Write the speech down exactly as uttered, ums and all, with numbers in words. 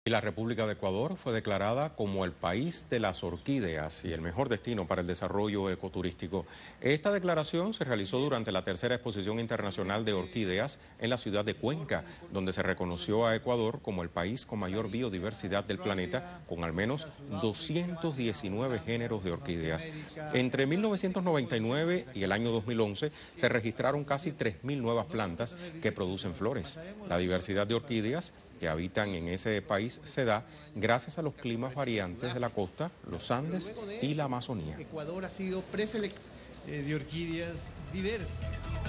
Y la República de Ecuador fue declarada como el país de las orquídeas y el mejor destino para el desarrollo ecoturístico. Esta declaración se realizó durante la tercera exposición internacional de orquídeas en la ciudad de Cuenca, donde se reconoció a Ecuador como el país con mayor biodiversidad del planeta, con al menos doscientos diecinueve géneros de orquídeas. Entre mil novecientos noventa y nueve y el año dos mil once se registraron casi tres mil nuevas plantas que producen flores. La diversidad de orquídeas que habitan en ese país se da gracias a los climas variantes de la costa, los Andes y la Amazonía. Ecuador ha sido preseleccionado de orquídeas diversas.